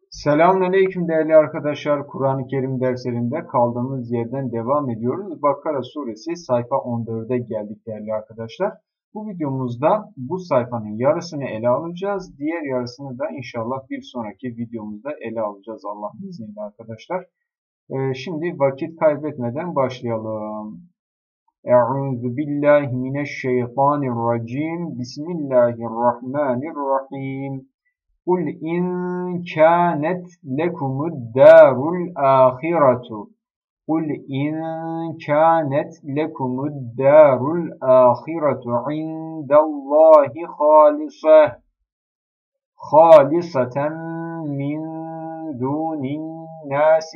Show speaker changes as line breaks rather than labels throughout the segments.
Selamünaleyküm değerli arkadaşlar. Kur'an-ı Kerim derslerinde kaldığımız yerden devam ediyoruz. Bakara suresi sayfa 14'e geldik değerli arkadaşlar. Bu videomuzda bu sayfanın yarısını ele alacağız. Diğer yarısını da inşallah bir sonraki videomuzda ele alacağız Allah'ın izniyle arkadaşlar. Şimdi vakit kaybetmeden başlayalım. Euzu billahi mineşşeytanirracim. Bismillahirrahmanirrahim. قُلْ اِنْ كَانَتْ لَكُمُ الدَّارُ الْآخِرَةُ قُلْ اِنْ كَانَتْ لَكُمُ الدَّارُ الْآخِرَةُ عِنْدَ اللّٰهِ خَالِصَةً مِنْ دُونِ النَّاسِ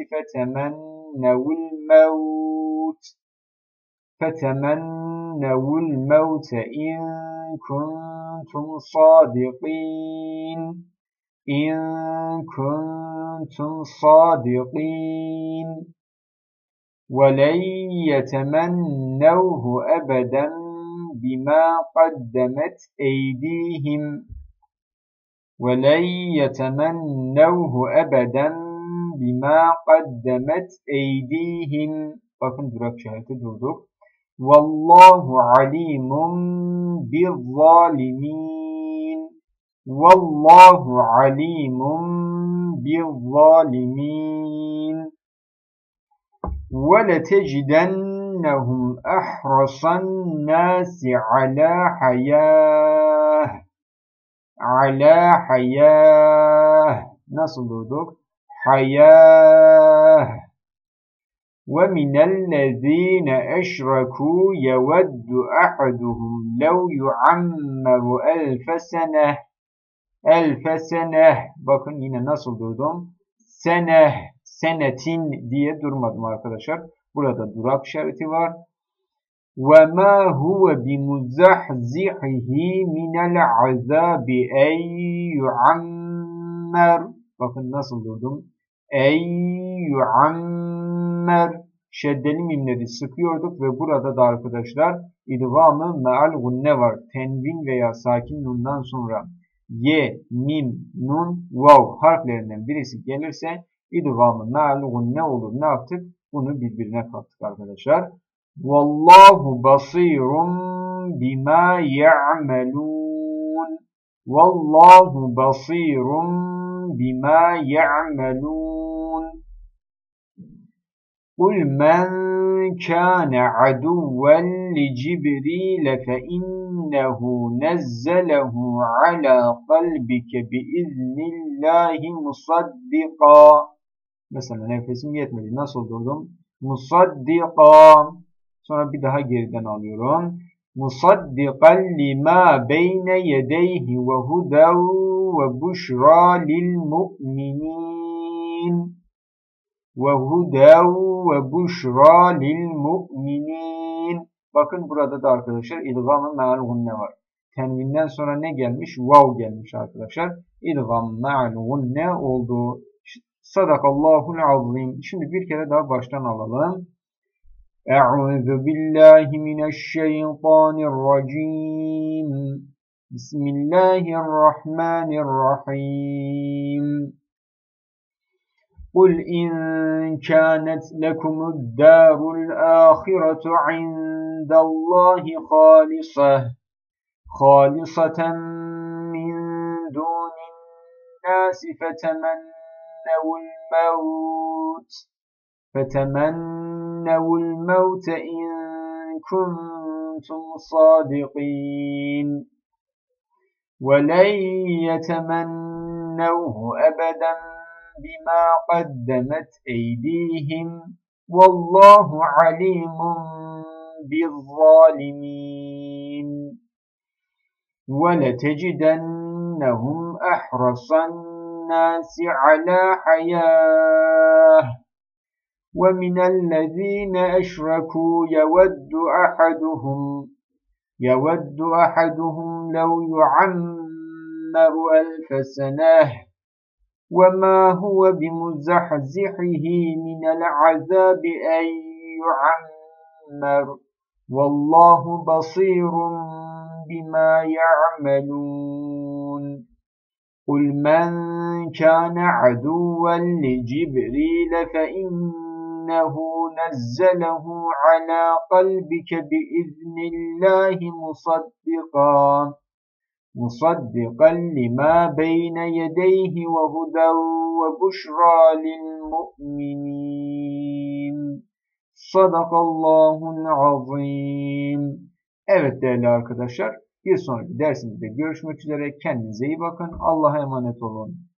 فتمنوا الموت إن كنتم صادقين إن كنتم صادقين ولن يتمنوه أبدا بما قدمت أيديهم ولن يتمنوه أبدا بما قدمت أيديهم. Bakın durak işareti durduk. Vallahu alimun bizzalimin. Vallahu alimun bizzalimin. Ve letecdennehum ahrasan nasi ala hayah. Nasıl durduk? Hayah. وَمِنَ الَّذ۪ينَ اَشْرَكُوا يَوَدُّ أَحَدُهُمْ لَوْ يُعَمَّرُ أَلْفَ سَنَةٍ. Bakın yine nasıl durdum? Senetin diye durmadım arkadaşlar. Burada durak işareti var. وَمَا هُوَ بِمُزَحْزِحِهِ مِنَ الْعَذَابِ اَنْ يُعَمَّرُ. Bakın nasıl durdum? اَنْ يُعَمَّرُ. Şeddeli mimleri sıkıyorduk ve burada da arkadaşlar idgamı meal gunne var. Tenvin veya sakin nundan sonra ye, mim, nun, vav harflerinden birisi gelirse idgamı meal gunne olur. Ne yaptık? Bunu birbirine kattık arkadaşlar. Vallahu basirun bima ya'melun. Vallahu basirun bima ya'melun. قُلْ مَنْ كَانَ عَدُوًّا لِجِبْرِيلَ فَإِنَّهُ نَزَّلَهُ عَلَى قَلْبِكَ بِإِذْنِ اللّٰهِ مُصَدِّقًا. Mesela nefesim yetmedi. Nasıl durdum? Musaddiqa. Sonra bir daha geriden alıyorum. Musaddiqan lima beyne yedeyhi ve hudav ve buşra lil mu'minin. وَهُدًى وَبُشْرَى لِلْمُؤْمِنِينَ. Bakın burada da arkadaşlar idgam-ı me'al gunne var. Tenvinden sonra ne gelmiş? Vav gelmiş arkadaşlar. İdgam-ı me'al gunne oldu. Sadakallahul azim. Şimdi bir kere daha baştan alalım. Eûzu billahi mineşşeytanirracim. Bismillahirrahmanirrahim. قُلْ إِنْ كَانَتْ لَكُمُ الدَّارُ الْآخِرَةُ عِنْدَ اللّٰهِ خَالِصَةً مِنْ دُونِ النَّاسِ فَتَمَنَّوُا الْمَوْتَ إِنْ كُنْتُمْ صَادِقِينَ وَلَنْ يَتَمَنَّوْهُ أَبَدًا بما قدمت أيديهم والله عليم بالظالمين ولتجدنهم أحرص الناس على حياة ومن الذين أشركوا يود أحدهم لو يعمر ألف سنة وَمَا هُوَ بِمُزَحْزِحِهِ مِنَ الْعَذَابِ أَنْ يُعَمَّرَ وَاللّٰهُ بَصِيرٌ بِمَا يَعْمَلُونَ قُلْ مَنْ كان عدوا لجبريل فإنه نزله على قلبك بإذن الله مصدقا لما بين يديه وهدى وبشرى للمؤمنين. Sadakallahul azim. Evet değerli arkadaşlar, bir sonraki dersimizde görüşmek üzere. Kendinize iyi bakın. Allah'a emanet olun.